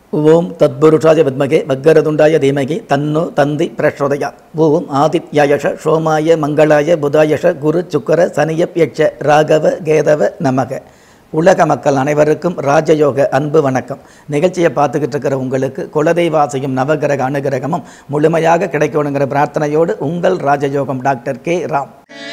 ஓம் தத்புருஷாய வித்மகே வக்கரதுண்டாய தீமகி தன்னோ தந்தி பிரச்சோதயாத். ஓம் ஆதித்யாயஷ சோமாய மங்களாய புதாயஷ குரு சுக்கர சனியப்யட்ச ராகவ கேதவ நமக. உலக மக்கள் அனைவருக்கும் ராஜயோக அன்பு வணக்கம். நிகழ்ச்சியை பார்த்துக்கிட்டு இருக்கிற உங்களுக்கு குலதெய்வாசையும் நவகிரக அனுகிரகமும் முழுமையாக கிடைக்கணுங்கிற பிரார்த்தனையோடு உங்கள் ராஜயோகம் டாக்டர் K.Ram.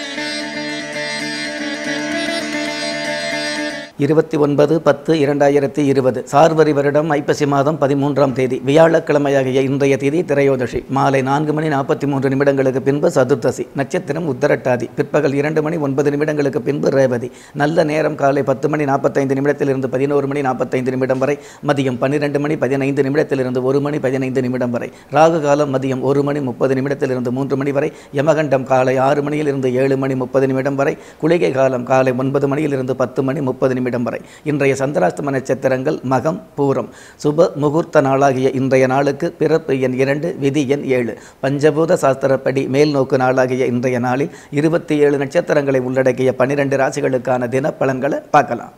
29/10/2020 சார்வரி வருடம் ஐப்பசி மாதம் 13ஆம் தேதி வியாழக்கிழமையாகிய இன்றைய தேதி திரையோதசி. மாலை 4:43 பின்பு சதுர்த்தசி. நட்சத்திரம் உத்தரட்டாதி. பிற்பகல் 2:09 பின்பு ரேவதி. நல்ல நேரம் காலை 10:45 11:45 வரை. மதியம் 12:15 1:15 வரை. ராகு காலம் மதியம் 1:30 3 வரை. யமகண்டம் காலை 6 7:30 வரை. குளிகை காலம் காலை 9 10:30 வரை. இன்றைய சந்திராஷ்டம நட்சத்திரங்கள் மகம் பூரம். சுப முகூர்த்த நாளாகிய இன்றைய நாளுக்கு பிறப்பு எண் 2 விதி எண் 7. பஞ்சபூத சாஸ்திரப்படி மேல் நோக்கு நாளாகிய இன்றைய நாளில் 27 நட்சத்திரங்களை உள்ளடக்கிய 12 ராசிகளுக்கான தினப்பலன்களை பார்க்கலாம்.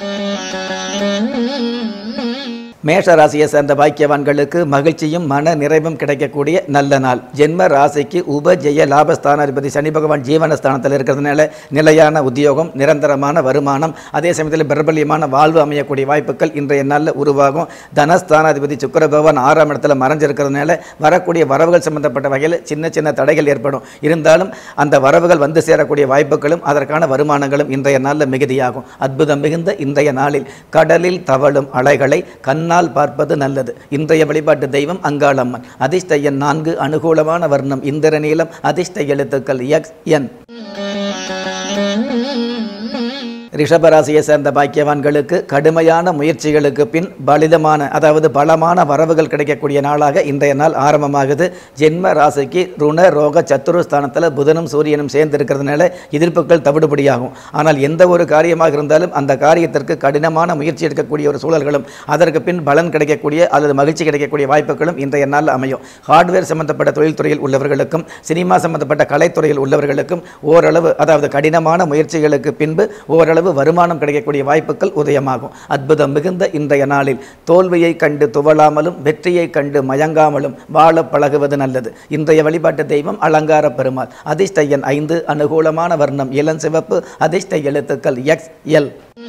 மேஷ ராசியை சேர்ந்த பாக்கியவான்களுக்கு மகிழ்ச்சியும் மன நிறைவும் கிடைக்கக்கூடிய நல்ல நாள். ஜென்ம ராசிக்கு உபஜெய லாபஸ்தானாதிபதி சனி பகவான் ஜீவனஸ்தானத்தில் இருக்கிறதுனால நிலையான உத்தியோகம், நிரந்தரமான வருமானம், அதே சமயத்தில் பிரபல்யமான வாழ்வு அமையக்கூடிய வாய்ப்புகள் இன்றைய நாளில் உருவாகும். தனஸ்தானாதிபதி சுக்கிர பகவான் 6ஆம் இடத்துல மறைஞ்சிருக்கிறதுனால வரக்கூடிய வரவுகள் சம்பந்தப்பட்ட வகையில் சின்ன சின்ன தடைகள் ஏற்படும். இருந்தாலும் அந்த வரவுகள் வந்து சேரக்கூடிய வாய்ப்புகளும் அதற்கான வருமானங்களும் இன்றைய நாளில் மிகுதியாகும். அற்புதம் மிகுந்த இன்றைய நாளில் கடலில் தவழும் அலைகளை கண்ணால் பார்ப்பது நல்லது. இன்றைய வழிபாட்டு தெய்வம் அங்காளம்மன். அதிர்ஷ்ட எண் 4. அனுகூலமான வர்ணம் இந்திர நீலம். அதிர்ஷ்ட எழுத்துக்கள் XN. ரிஷபராசியை சேர்ந்த பாக்கியவான்களுக்கு கடுமையான முயற்சிகளுக்கு பின் பலமான வரவுகள் கிடைக்கக்கூடிய நாளாக இன்றைய நாள் ஆரம்பமாகுது. ஜென்ம ராசிக்கு ருண ரோக சத்துருஸ்தானத்தில் புதனும் சூரியனும் சேர்ந்து இருக்கிறதுனால எதிர்ப்புகள் தவிடுபடியாகும். ஆனால் எந்த ஒரு காரியமாக இருந்தாலும் அந்த காரியத்திற்கு கடினமான முயற்சி எடுக்கக்கூடிய ஒரு சூழல்களும் அதற்கு பின் பலன் கிடைக்கக்கூடிய அல்லது மகிழ்ச்சி கிடைக்கக்கூடிய வாய்ப்புகளும் இன்றைய நாள் அமையும். ஹார்ட்வேர் சம்பந்தப்பட்ட தொழில்துறையில் உள்ளவர்களுக்கும் சினிமா சம்பந்தப்பட்ட கலைத்துறையில் உள்ளவர்களுக்கும் ஓரளவு கடினமான முயற்சிகளுக்கு பின்பு ஓரளவு வருமானம் கிடைக்கக்கூடிய வாய்ப்புகள் உதயமாகும். அற்புதம் மிகுந்த இன்றைய நாளில் தோல்வியை கண்டு துவளாமலும் வெற்றியை கண்டு மயங்காமலும் வாழ பழகுவது நல்லது. இன்றைய வழிபாட்டு தெய்வம் அலங்கார பெருமாள். அதிர்ஷ்ட எண் 5. அனுகூலமான வர்ணம் இளம் சிவப்பு. அதிர்ஷ்ட எழுத்துக்கள் XL.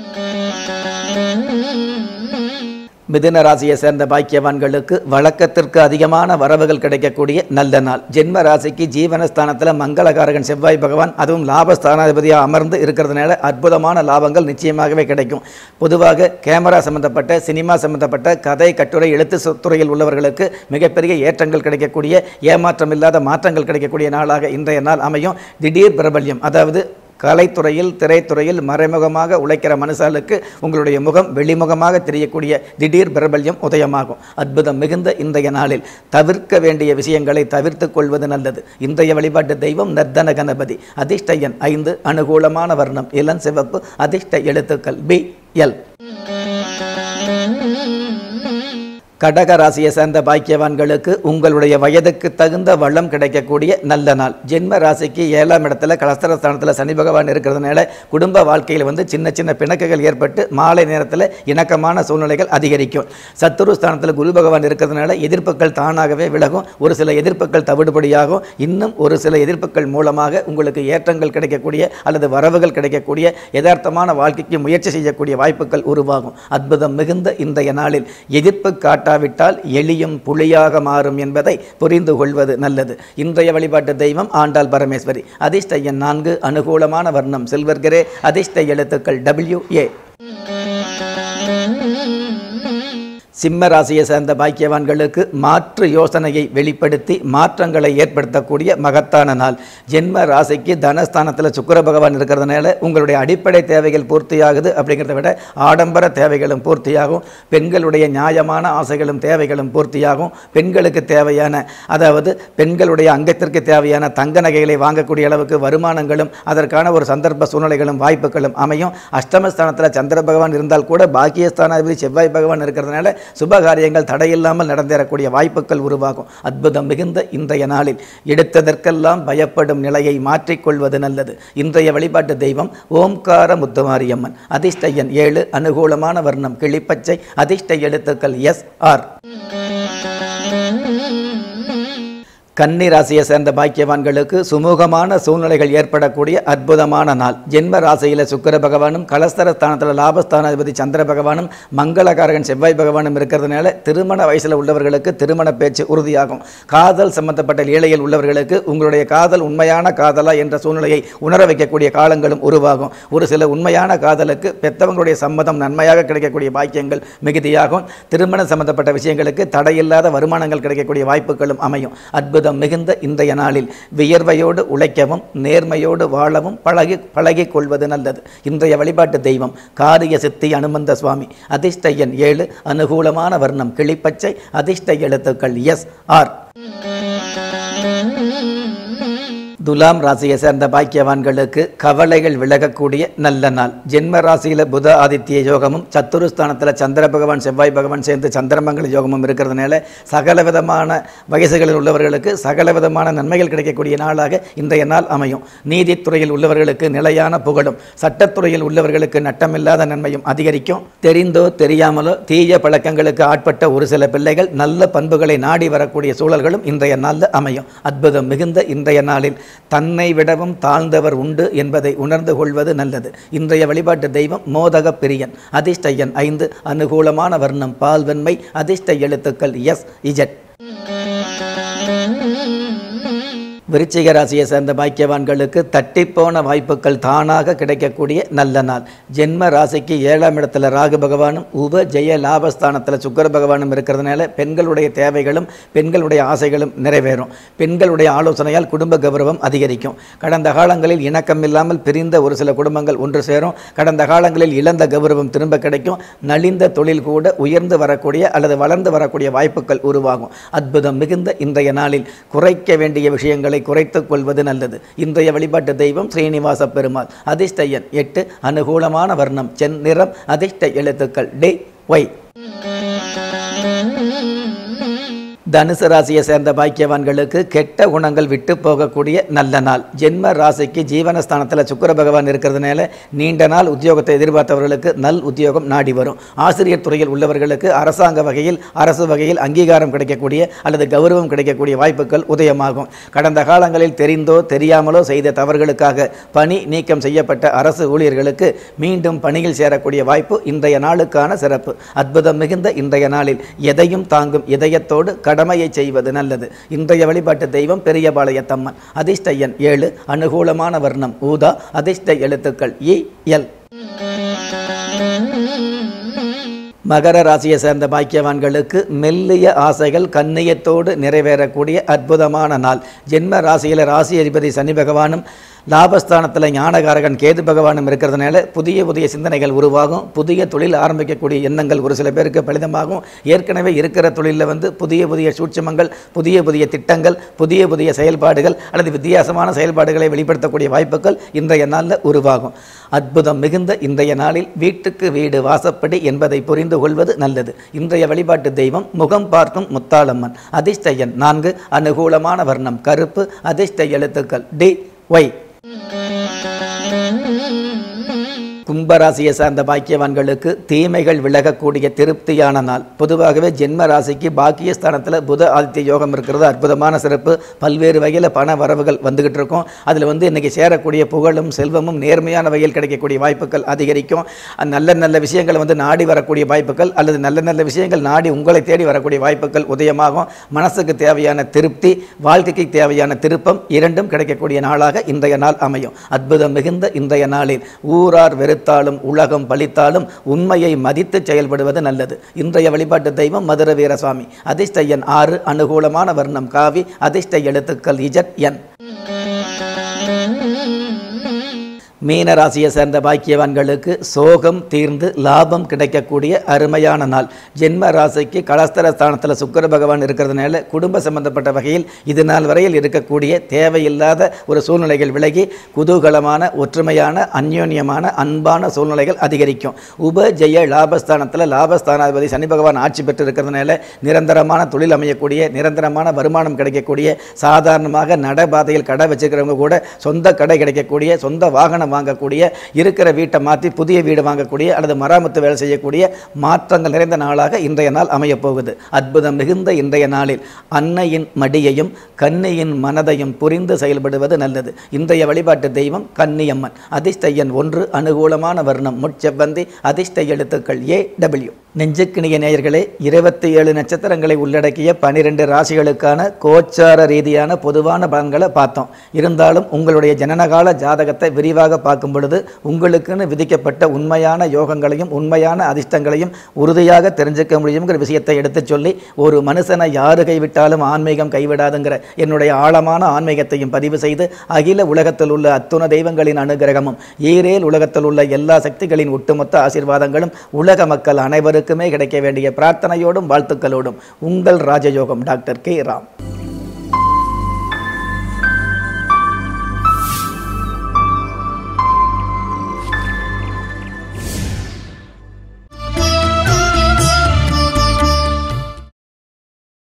மிதுன ராசியை சேர்ந்த பாக்கியவான்களுக்கு வழக்கத்திற்கு அதிகமான வரவுகள் கிடைக்கக்கூடிய நல்ல நாள். ஜென்ம ராசிக்கு ஜீவனஸ்தானத்தில் மங்களகாரகன் செவ்வாய் பகவான் அதுவும் லாபஸ்தானாதிபதியாக அமர்ந்து இருக்கிறதுனால அற்புதமான லாபங்கள் நிச்சயமாகவே கிடைக்கும். பொதுவாக கேமரா சம்பந்தப்பட்ட சினிமா சம்பந்தப்பட்ட கதை கட்டுரை எழுத்து துறையில் உள்ளவர்களுக்கு மிகப்பெரிய ஏற்றங்கள் கிடைக்கக்கூடிய ஏமாற்றம் இல்லாத மாற்றங்கள் கிடைக்கக்கூடிய நாளாக இன்றைய நாள் அமையும். திடீர் பிரபல்யம் கலைத்துறையில் திரைத்துறையில் மறைமுகமாக உழைக்கிற மனுஷாலுக்கு உங்களுடைய முகம் வெளிமுகமாக தெரியக்கூடிய திடீர் பிரபல்யம் உதயமாகும். அற்புதம் மிகுந்த இன்றைய நாளில் தவிர்க்க வேண்டிய விஷயங்களை தவிர்த்து கொள்வது நல்லது. இன்றைய வழிபாட்டு தெய்வம் நர்தன கணபதி. அதிர்ஷ்ட எண் 5. அனுகூலமான வர்ணம் இளம் சிவப்பு. அதிர்ஷ்ட எழுத்துக்கள் BL. கடக ராசியை சேர்ந்த பாக்கியவான்களுக்கு உங்களுடைய வயதுக்கு தகுந்த வளம் கிடைக்கக்கூடிய நல்ல நாள். ஜென்ம ராசிக்கு 7ஆம் இடத்துல கலஸ்தரஸ்தானத்தில் சனி பகவான் இருக்கிறதுனால குடும்ப வாழ்க்கையில் சின்ன சின்ன பிணக்குகள் ஏற்பட்டு மாலை நேரத்தில் இணக்கமான சூழ்நிலைகள் அதிகரிக்கும். சத்துருஸ்தானத்தில் குரு பகவான் இருக்கிறதுனால எதிர்ப்புகள் தானாகவே விலகும். ஒரு சில எதிர்ப்புகள் தவிடுபடியாகும். இன்னும் ஒரு சில எதிர்ப்புகள் மூலமாக உங்களுக்கு ஏற்றங்கள் கிடைக்கக்கூடிய அல்லது வரவுகள் கிடைக்கக்கூடிய யதார்த்தமான வாழ்க்கைக்கு முயற்சி செய்யக்கூடிய வாய்ப்புகள் உருவாகும். அற்புதம் மிகுந்த இன்றைய நாளில் எதிர்ப்பு காட்டாவிட்டால் எளியும் புலியாக மாறும் என்பதை புரிந்து கொள்வது நல்லது. இன்றைய வழிபாட்டு தெய்வம் ஆண்டாள் பரமேஸ்வரி. அதிர்ஷ்ட எண் 4. அனுகூலமான வர்ணம் சில்வர் கிரே. அதிர்ஷ்ட எழுத்துக்கள் WA. சிம்ம ராசியை சேர்ந்த பாக்கியவான்களுக்கு மாற்று யோசனையை வெளிப்படுத்தி மாற்றங்களை ஏற்படுத்தக்கூடிய மகத்தான நாள். ஜென்ம ராசிக்கு தனஸ்தானத்தில் சுக்கிர பகவான் இருக்கிறதுனால உங்களுடைய அடிப்படை தேவைகள் பூர்த்தியாகுது. அப்படிங்கிறத விட ஆடம்பர தேவைகளும் பூர்த்தியாகும். பெண்களுடைய நியாயமான ஆசைகளும் தேவைகளும் பூர்த்தியாகும். பெண்களுக்கு தேவையான பெண்களுடைய அங்கத்திற்கு தேவையான தங்க நகைகளை வாங்கக்கூடிய அளவுக்கு வருமானங்களும் அதற்கான ஒரு சந்தர்ப்ப சூழ்நிலைகளும் வாய்ப்புகளும் அமையும். அஷ்டமஸ்தானத்தில் சந்திர பகவான் இருந்தால் கூட பாக்கியஸ்தானாதிபதி செவ்வாய் பகவான் இருக்கிறதுனால சுபகாரியங்கள் தடையில்லாமல் நடந்தேறக்கூடிய வாய்ப்புகள் உருவாகும். அற்புதம் மிகுந்த இன்றைய நாளில் எடுத்ததற்கெல்லாம் பயப்படும் நிலையை மாற்றிக்கொள்வது நல்லது. இன்றைய வழிபாட்டு தெய்வம் ஓம்கார முத்துமாரியம்மன். அதிர்ஷ்ட எண் 7, அனுகூலமான வர்ணம் கிளிப்பச்சை, அதிர்ஷ்ட எழுத்துக்கள் SR. கன்னி ராசியை சேர்ந்த பாக்கியவான்களுக்கு சுமூகமான சூழ்நிலைகள் ஏற்படக்கூடிய அற்புதமான நாள். ஜென்ம ராசியில் சுக்கிர பகவானும், கலஸ்தர ஸ்தானத்தில் லாபஸ்தானாதிபதி சந்திர பகவானும், மங்களகாரகன் செவ்வாய் பகவானும் இருக்கிறதுனால திருமண வயசில் உள்ளவர்களுக்கு திருமண பேச்சு உறுதியாகும். காதல் சம்பந்தப்பட்ட லீலையில் உள்ளவர்களுக்கு உங்களுடைய காதல் உண்மையான காதலா என்ற சூழ்நிலையை உணர வைக்கக்கூடிய காலங்களும் உருவாகும். ஒரு சில உண்மையான காதலுக்கு பெற்றவங்களுடைய சம்மதம் நன்மையாக கிடைக்கக்கூடிய பாக்கியங்கள் மிகுதியாகும். திருமணம் சம்பந்தப்பட்ட விஷயங்களுக்கு தடையில்லாத வருமானங்கள் கிடைக்கக்கூடிய வாய்ப்புகளும் அமையும். அற்புதம் மிகுந்த இன்றைய நாளில் வியர்வையோடு உழைக்கவும் நேர்மையோடு வாழவும் பழகிக் கொள்வது நல்லது. இன்றைய வழிபாட்டு தெய்வம் காரிய சித்தி அனுமந்த சுவாமி. அதிர்ஷ்ட எண் 7, அனுகூலமான வர்ணம் கிளிப்பச்சை, அதிர்ஷ்ட எழுத்துக்கள் SR. துலாம் ராசியை சேர்ந்த பாக்கியவான்களுக்கு கவலைகள் விலகக்கூடிய நல்ல நாள். ஜென்ம ராசியில் புத ஆதித்ய யோகமும், சத்துருஸ்தானத்தில் சந்திர பகவான் செவ்வாய் பகவான் சேர்ந்து சந்திரமங்கல யோகமும் இருக்கிறதுனால சகலவிதமான வயசுகளில் உள்ளவர்களுக்கு சகலவிதமான நன்மைகள் கிடைக்கக்கூடிய நாளாக இன்றைய நாள் அமையும். நீதித்துறையில் உள்ளவர்களுக்கு நிலையான புகழும், சட்டத்துறையில் உள்ளவர்களுக்கு நட்டமில்லாத நன்மையும் அதிகரிக்கும். தெரிந்தோ தெரியாமலோ தீய பழக்கங்களுக்கு ஆட்பட்ட ஒரு சில பிள்ளைகள் நல்ல பண்புகளை நாடி வரக்கூடிய சூழல்களும் இன்றைய நாளில் அமையும். அற்புதம் மிகுந்த இன்றைய நாளில் தன்னை விடவும் தாழ்ந்தவர் உண்டு என்பதை உணர்ந்து கொள்வது நல்லது. இன்றைய வழிபாட்டு தெய்வம் மோதக பிரியன். அதிர்ஷ்ட எண் 5, அனுகூலமான வர்ணம் பால்வெண்மை, அதிர்ஷ்ட எழுத்துக்கள் SZ. விருச்சிக ராசியை சேர்ந்த பாக்கியவான்களுக்கு தட்டிப்போன வாய்ப்புகள் தானாக கிடைக்கக்கூடிய நல்ல நாள். ஜென்ம ராசிக்கு 7ஆம் இடத்துல ராகு பகவானும், உப ஜெய லாபஸ்தானத்தில் சுக்கிர பகவானும் இருக்கிறதுனால பெண்களுடைய தேவைகளும் பெண்களுடைய ஆசைகளும் நிறைவேறும். பெண்களுடைய ஆலோசனையால் குடும்ப கௌரவம் அதிகரிக்கும். கடந்த காலங்களில் இணக்கம் இல்லாமல் பிரிந்த ஒரு சில குடும்பங்கள் ஒன்று சேரும். கடந்த காலங்களில் இழந்த கௌரவம் திரும்ப கிடைக்கும். நலிந்த தொழில் கூட உயர்ந்து வரக்கூடிய அல்லது வளர்ந்து வரக்கூடிய வாய்ப்புகள் உருவாகும். அற்புதம் மிகுந்த இன்றைய நாளில் குறைக்க வேண்டிய விஷயங்களை குறைத்துக் கொள்வது நல்லது. இன்றைய வழிபாட்டு தெய்வம் ஸ்ரீனிவாச பெருமாள். அதிர்ஷ்ட எண் 8, அனுகூலமான வர்ணம் செந்நிறம், அதிர்ஷ்ட எழுத்துக்கள் DY. தனுசு ராசியை சேர்ந்த பாக்கியவான்களுக்கு கெட்ட குணங்கள் விட்டு போகக்கூடிய நல்ல நாள். ஜென்ம ராசிக்கு ஜீவனஸ்தானத்தில் சுக்கிர பகவான் இருக்கிறதுனால நீண்ட நாள் உத்தியோகத்தை எதிர்பார்த்தவர்களுக்கு நல் உத்தியோகம் நாடி வரும். ஆசிரியர் துறையில் உள்ளவர்களுக்கு அரசாங்க வகையில் அரசு வகையில் அங்கீகாரம் கிடைக்கக்கூடிய அல்லது கௌரவம் கிடைக்கக்கூடிய வாய்ப்புகள் உதயமாகும். கடந்த காலங்களில் தெரிந்தோ தெரியாமலோ செய்த தவறுகளுக்காக பணி நீக்கம் செய்யப்பட்ட அரசு ஊழியர்களுக்கு மீண்டும் பணியில் சேரக்கூடிய வாய்ப்பு இன்றைய நாளுக்கான சிறப்பு. அற்புதம் மிகுந்த இன்றைய நாளில் எதையும் தாங்கும் இதயத்தோடு கடமையை செய்வது நல்லது. இன்றைய வழிபாட்டு தெய்வம் பெரியபாளையத்தம்மன். அதிர்ஷ்ட எண் 7, அனுகூலமான வர்ணம் ஊதா, அதிர்ஷ்ட எழுத்துக்கள் EL. மகர ராசியை சேர்ந்த பாக்கியவான்களுக்கு மெல்லிய ஆசைகள் கண்ணியத்தோடு நிறைவேறக்கூடிய அற்புதமான நாள். ஜென்ம ராசியில் ராசி அதிபதி சனி பகவானும் லாபஸ்தானத்தில் ஞானகாரகன் கேது பகவானும் இருக்கிறதுனால புதிய புதிய சிந்தனைகள் உருவாகும். புதிய தொழில் ஆரம்பிக்கக்கூடிய எண்ணங்கள் ஒரு சில பேருக்கு பலிதமாகும். ஏற்கனவே இருக்கிற தொழிலில் புதிய புதிய சூட்சமங்கள், புதிய புதிய திட்டங்கள், புதிய புதிய செயல்பாடுகள் அல்லது வித்தியாசமான செயல்பாடுகளை வெளிப்படுத்தக்கூடிய வாய்ப்புகள் இன்றைய நாளில் உருவாகும். அற்புதம் மிகுந்த இன்றைய நாளில் வீட்டுக்கு வீடு வாசப்படி என்பதை புரிந்து கொள்வது நல்லது. இன்றைய வழிபாட்டு தெய்வம் முகம் பார்க்கும் முத்தாளம்மன். அதிர்ஷ்ட எண் 4, அனுகூலமான வர்ணம் கருப்பு, அதிர்ஷ்ட எழுத்துக்கள் DY. கும்பராசியை சார்ந்த பாக்கியவான்களுக்கு தீமைகள் விலகக்கூடிய திருப்தியான நாள். பொதுவாகவே ஜென்ம ராசிக்கு பாக்கியஸ்தானத்தில் புத ஆதித்ய யோகம் இருக்கிறது. அற்புதமான சிறப்பு. பல்வேறு வகையில் பண வரவுகள் வந்துகிட்டு இருக்கும். அதில் இன்றைக்கி சேரக்கூடிய புகழும் செல்வமும் நேர்மையான வகையில் கிடைக்கக்கூடிய வாய்ப்புகள் அதிகரிக்கும். நல்ல நல்ல விஷயங்கள் நாடி வரக்கூடிய வாய்ப்புகள் அல்லது நல்ல நல்ல விஷயங்கள் நாடி உங்களை தேடி வரக்கூடிய வாய்ப்புகள் உதயமாகும். மனசுக்கு தேவையான திருப்தி, வாழ்க்கைக்கு தேவையான திருப்பம் இரண்டும் கிடைக்கக்கூடிய நாளாக இன்றைய நாள் அமையும். அற்புதம் மிகுந்த இன்றைய நாளில் ஊரார் வெறுத்தாலும் உலகம் பலித்தாலும் உண்மையை மதித்து செயல்படுவது நல்லது. இன்றைய வழிபாட்டு தெய்வம் மதுர வீரசுவாமி. அதிர்ஷ்ட எண் 6, அனுகூலமான வர்ணம் காவி, அதிர்ஷ்ட எழுத்துக்கள் ZN. மீன ராசியை சேர்ந்த பாக்கியவான்களுக்கு சோகம் தீர்ந்து லாபம் கிடைக்கக்கூடிய அருமையான நாள். ஜென்ம ராசிக்கு கலஸ்தர ஸ்தானத்தில் சுக்கிர பகவான் இருக்கிறதுனால குடும்ப சம்பந்தப்பட்ட வகையில் இது நாள் வரையில் இருக்கக்கூடிய தேவையில்லாத ஒரு சூழ்நிலைகள் விலகி குதூகலமான ஒற்றுமையான அந்யோன்யமான அன்பான சூழ்நிலைகள் அதிகரிக்கும். உபஜெய லாபஸ்தானத்தில் லாபஸ்தானாதிபதி சனி பகவான் ஆட்சி பெற்று இருக்கிறதுனால நிரந்தரமான தொழில் அமையக்கூடிய நிரந்தரமான வருமானம் கிடைக்கக்கூடிய சாதாரணமாக நடைபாதையில் கடை வச்சுக்கிறவங்க கூட சொந்த கடை கிடைக்கக்கூடிய சொந்த வாகனம் வாங்கக்கூடிய இருக்கிற வீட்டை மாற்றி புதிய வீடு வாங்கக்கூடிய அல்லது மராமத்து வேலை செய்யக்கூடிய மாற்றங்கள் நிறைந்த நாளாக இன்றைய நாள் அமையப் போகுது. அற்புதம் மிகுந்த இன்றைய நாளில் அன்னையின் மடியையும் கன்னியின் மனதையும் புரிந்து செயல்படுவது நல்லது. இன்றைய வழிபாட்டு தெய்வம் கன்னியம்மன். அதிர்ஷ்ட எண் 1, அனுகூலமான வர்ணம் முட்செவ்வந்தி, அதிர்ஷ்ட எழுத்துக்கள் AW. நெஞ்சுக்கிணிய நேயர்களே, 27 நட்சத்திரங்களை உள்ளடக்கிய 12 ராசிகளுக்கான கோச்சார ரீதியான பொதுவான பலன்களை பார்த்தோம். இருந்தாலும் உங்களுடைய ஜனனகால ஜாதகத்தை விரிவாக பார்க்கும் பொழுது உங்களுக்குன்னு விதிக்கப்பட்ட உண்மையான யோகங்களையும் உண்மையான அதிர்ஷ்டங்களையும் உறுதியாக தெரிஞ்சுக்க முடியுங்கிற விஷயத்தை எடுத்துச் சொல்லி, ஒரு மனுஷனை யாரு கைவிட்டாலும் ஆன்மீகம் கைவிடாதுங்கிற என்னுடைய ஆழமான ஆன்மீகத்தையும் பதிவு செய்து, அகில உலகத்தில் உள்ள அத்துண தெய்வங்களின் அனுகிரகமும் ஈரேல் உலகத்தில் உள்ள எல்லா சக்திகளின் ஒட்டுமொத்த ஆசீர்வாதங்களும் உலக மக்கள் அனைவருக்குமே கிடைக்க வேண்டிய பிரார்த்தனையோடும் வாழ்த்துக்களோடும் உங்கள் ராஜயோகம் டாக்டர் K.Ram.